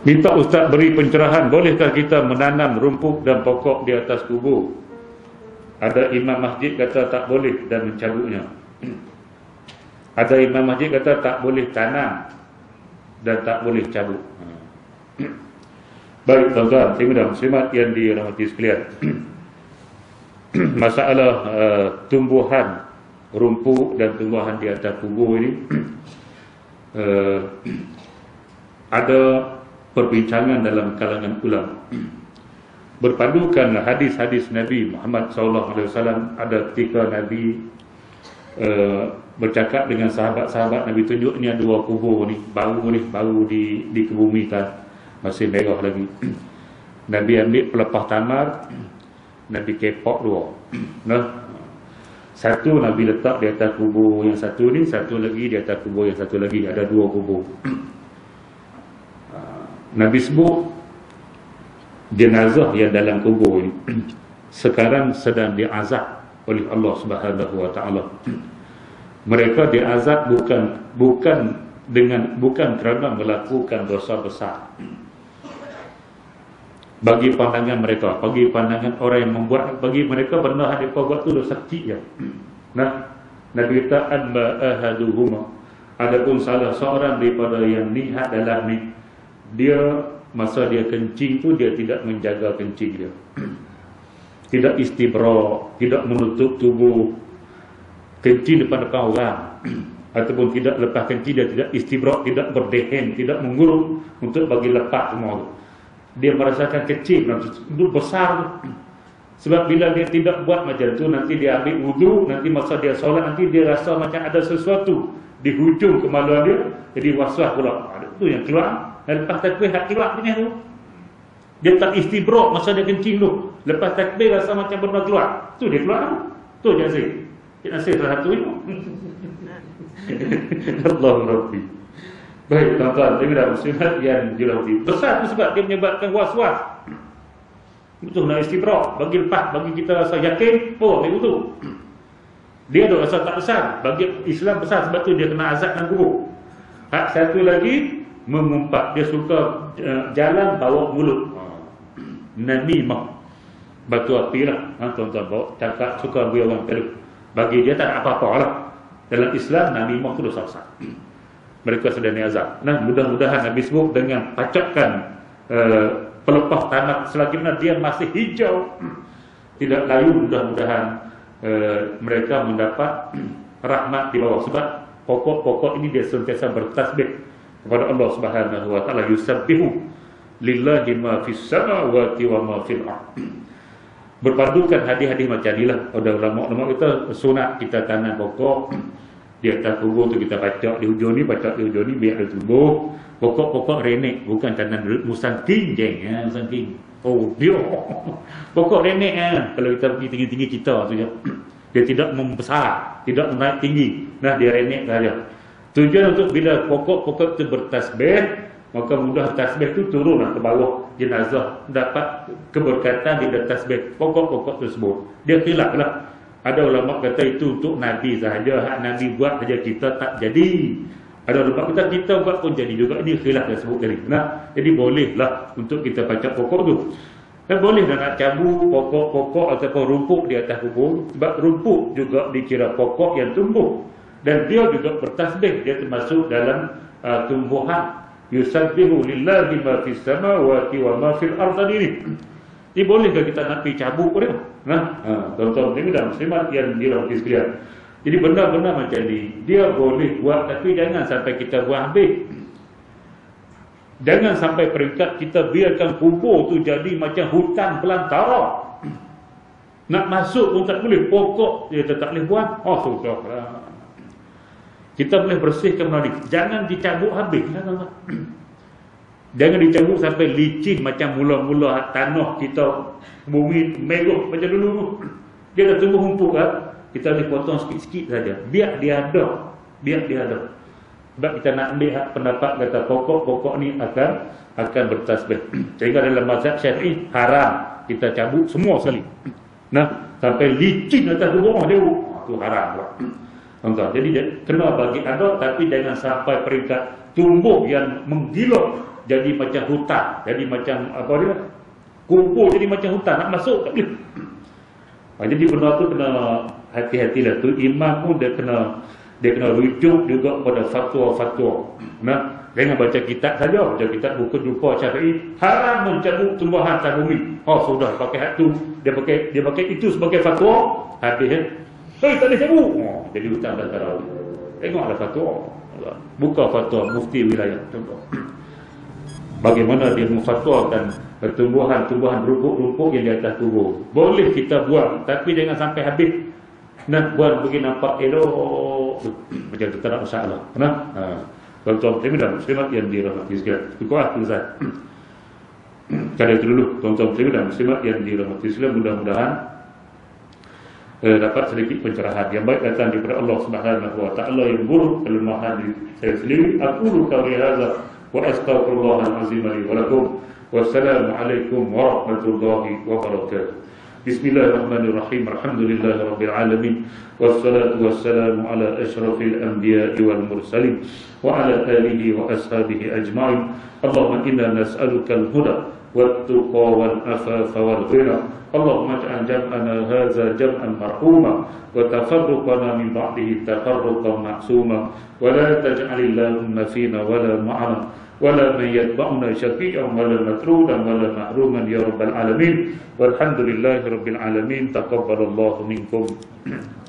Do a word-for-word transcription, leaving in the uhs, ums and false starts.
Minta ustaz beri pencerahan, bolehkah kita menanam rumput dan pokok di atas kubur? Ada imam masjid kata tak boleh dan mencabutnya. Ada imam masjid kata tak boleh tanam dan tak boleh cabut. Baik tuan-tuan, dan muslimat yang dirahmati sekalian. Masalah uh, tumbuhan rumput dan tumbuhan di atas kubur ini uh, ada perbincangan dalam kalangan ulama. Berpadukan hadis-hadis Nabi Muhammad sallallahu alaihi wasallam. Ada ketika Nabi uh, bercakap dengan sahabat-sahabat Nabi, tunjuknya dua kubur ni, baru ni, baru di, dikebumikan, masih merah lagi. Nabi ambil pelepah tamar, Nabi kepok dua. Nah, satu Nabi letak di atas kubur yang satu ni, satu lagi di atas kubur yang satu lagi. Ada dua kubur. Nabi sebut jenazah yang dalam kubur ini sekarang sedang diazab oleh Allah Subhanahu wa taala. Mereka diazab bukan bukan dengan bukan kerana melakukan dosa besar. Bagi pandangan mereka, bagi pandangan orang yang membuat, bagi mereka benda yang mereka buat itu dosa kecil. Nah, Nabi kata amma ahaduhuma, adapun salah seorang daripada yang lihat dalam ni, dia masa dia kencing tu dia tidak menjaga kencing dia. Tidak istibra, tidak menutup tubuh, kencing depan-depan orang, ataupun tidak lepas kencing dia tidak istibra, tidak berdehen, tidak mengurut untuk bagi lepas semua tu. Dia merasakan kecil, itu besar. Sebab bila dia tidak buat macam tu, nanti dia ambil wudu, nanti masa dia solat, nanti dia rasa macam ada sesuatu di hujung kemaluan dia, jadi waswas pula. Itu yang keluar. Lepas takbir hak keluar ni tu. Dia tak istibra masa dia kencing tu. Lepas takbir rasa macam benda keluar. Tu dia keluar. Tu je Nasir. Cik Nasir salah satu itu. Allahu Rabbi. Baik tuan-tuan, dan muslimat yang dirahmati. Besar tu sebab dia menyebabkan was-was. Betul nak istibra, bagi lepas, bagi kita rasa yakin, oh ambil wudu. Dia ada rasa tak besar, bagi Islam besar, sebab tu dia kena azab dan kubur. Hak satu lagi mengumpat, dia suka uh, jalan bawa mulut. Namimah, batu api lah. Ha, tuan-tuan bawa cakap, suka beri orang perlu. Bagi dia tak apa-apa lah. Dalam Islam, namimah itu dosa besar. Mereka sedang azab. Nah, mudah-mudahan Nabi sebut dengan pacakkan uh, pelepah tanah selagi mana dia masih hijau, tidak layu, mudah-mudahan uh, mereka mendapat rahmat di bawah. Sebab pokok-pokok ini dia sentiasa bertasbih kepada Allah Subhanahu wa taala, yusabbihu lillahi ma fis samawati wa ma fil ard. Berpadukan hadis-hadis macam inilah. Ada ulama-ulama kita sunat kita tanam pokok di atas kubur tu, kita pacak di hujung ni, pacak di hujung ni biar dia tumbuh. Pokok-pokok renek, bukan tanam musanting jeng ya, musanting. Oh, dia pokok renek ya. Kalau kita pergi tinggi-tinggi kita tu je. Dia tidak membesar, tidak menaik tinggi. Nah, dia renek saja. Tujuan untuk bila pokok-pokok itu bertasbih, maka mudah tasbih itu turun ke bawah jenazah, dapat keberkatan di tasbih pokok-pokok tersebut. Dia khilaf lah. Ada ulama kata itu untuk Nabi sahaja, hak Nabi buat saja kita tak jadi. Ada ulama kata kita buat pun jadi juga. Ini khilaf yang sebut tadi. Nah, jadi bolehlah untuk kita pacak pokok tu. Dan boleh nak cabut pokok-pokok ataupun rumput di atas kubur. Sebab rumput juga dikira pokok yang tumbuh. Dan dia juga bertasbih. Dia termasuk dalam uh, tumbuhan. Yusabbihu lillahi ma fis samawati wa ma fil ard ini. Ini bolehkah kita nak pergi cabut dia? Nah, ha, tuan-tuan ini dah muslimat yang dirahmati sekalian. Jadi benda-benda macam ni dia boleh buat, tapi jangan sampai kita buat habis. Jangan sampai peringkat kita biarkan kubur tu jadi macam hutan belantara. Nak masuk pun tak boleh, pokok dia tak boleh buat. Oh, sudahlah. Kita boleh bersihkan benda ni. Jangan dicabut habis. Jangan dicabut sampai licin macam mula-mula tanah kita, bumi merah macam dulu. Dia dah tumbuh rumput kan? Kita boleh potong sikit-sikit saja. Biar dia ada. Biar dia ada. Sebab kita nak ambil hak pendapat kata pokok-pokok ni akan akan bertasbih. Sehingga dalam mazhab Syafi'i haram kita cabut semua sekali. Nah, sampai licin atas rumah dia, itu haram pula. Tuan-tuan, jadi kena bagi ada, tapi jangan sampai peringkat tumbuh yang menggila jadi macam hutan, jadi macam apa dia? Kumpul jadi macam hutan, nak masuk tak boleh. Ha, jadi benda tu kena hati-hatilah tu. Imam pun dia kena dia kena rujuk juga pada fatwa-fatwa. Nah, jangan baca kitab saja, baca kitab buku jumpa Syafi'i haram mencabut tumbuhan atas bumi. Oh sudah pakai hak tu, dia pakai dia pakai itu sebagai fatwa, habis kan. Hei, tak boleh cabut. Oh, jadi hutan dan tarawih. Tengoklah fatwa. Buka fatwa mufti wilayah contoh. Bagaimana dia memfatwakan tumbuhan-tumbuhan rumput-rumput yang di atas tubuh. Boleh kita buat, tapi jangan sampai habis. Nak buat begini nampak elok. Macam tu tak ada masalah. Nah, ha. Tuan-tuan muslimin muslimat yang dirahmati sekalian. Cukup ah tulisan. Kali itu dulu tuan-tuan muslimin dan muslimat yang dirahmati sekalian, mudah-mudahan eh, dapat sedikit pencerahan yang baik datang daripada Allah Subhanahu wa taala, yang buruk kelemahan di saya sendiri. Aqulu qawli hadza wa astaghfirullahal azim li wa lakum. Wassalamu alaikum warahmatullahi wabarakatuh. Bismillahirrahmanirrahim. Alhamdulillahirabbil alamin. Wassalatu wassalamu ala asyrafil anbiya'i wal mursalin wa ala alihi wa ashabihi ajma'in. Allahumma inna nas'aluka al-huda wat-tuqa wal-afafa wal-ghina. Allahumma ij'al jam'ana hadza jam'an marhuma wa tafarruqana min ba'dihi tafarruqan ma'suma wa la taj'alillahumma fina wa la ma'ana ولا من يتبعنا شفيعا ولا مترودا ولا محروما يا رب العالمين والحمد لله رب العالمين. تقبل الله منكم.